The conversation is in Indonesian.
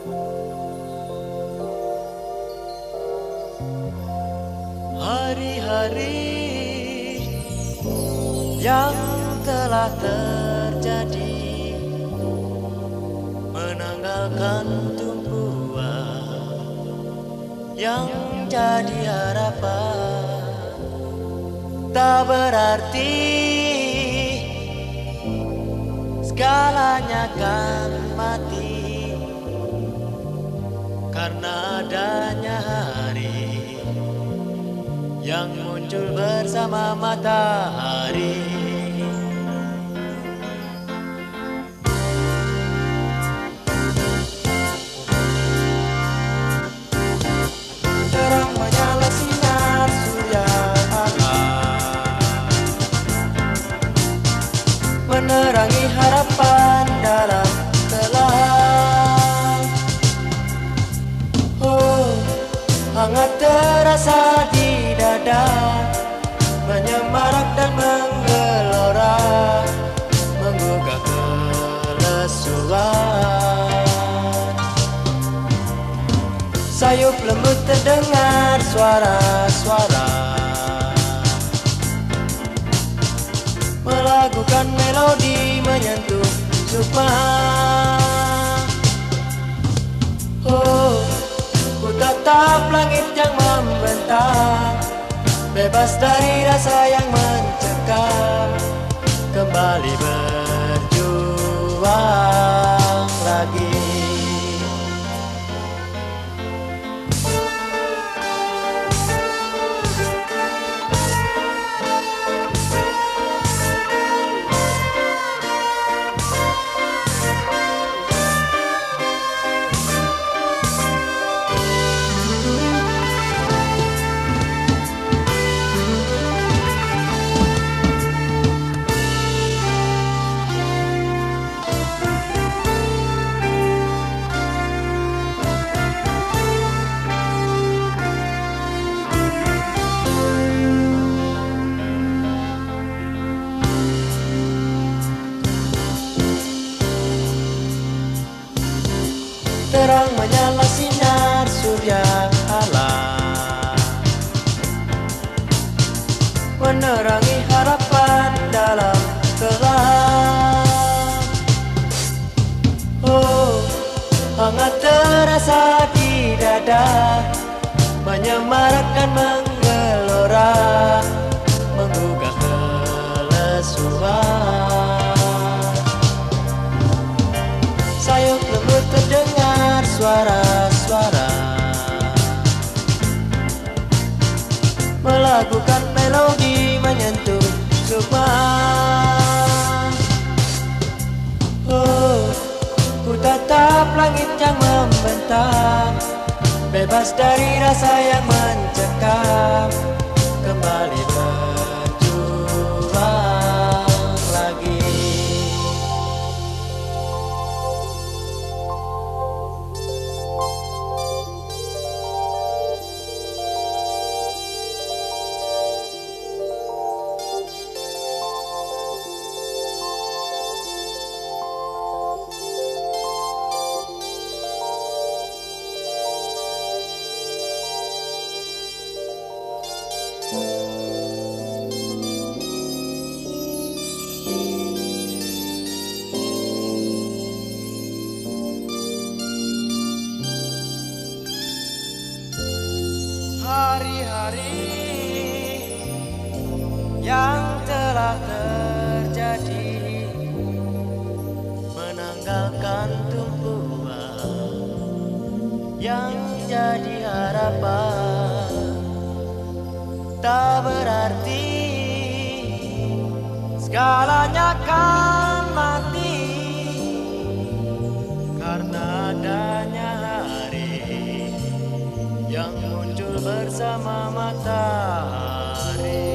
Hari-hari yang telah terjadi menanggalkan tumpuan yang jadi harapan. Tak berarti segalanya kan mati, karena adanya hari yang muncul bersama matahari. Terang menyala sinar surya Allah, menerangi harapan dalam gelap. Oh, hangat terasa di dada, menyemarak dan menggelora, menggugah kelesuan. Sayup lembut terdengar suara-suara, melakukan melodi menyentuh sukma. Oh, ku tatap langit yang membentang, bebas dari rasa yang mencekam, kembali berjuang lagi. Terang menyala sinar surya Allah, menerangi harapan dalam gelap. Oh, hangat terasa di dada, menyemarak dan menggelora, menggugah kelesuan. Sayup lembut terdengar suara-suara, melakukan melodi menyentuh sukma. Oh, ku tatap langit yang membentang, bebas dari rasa yang mencekam, kembali berjuang lagi. Hari-hari yang telah terjadi menanggalkan tumpuan yang jadi harapan. Tak berarti segalanya kan mati, karena adanya hari yang muncul bersama matahari.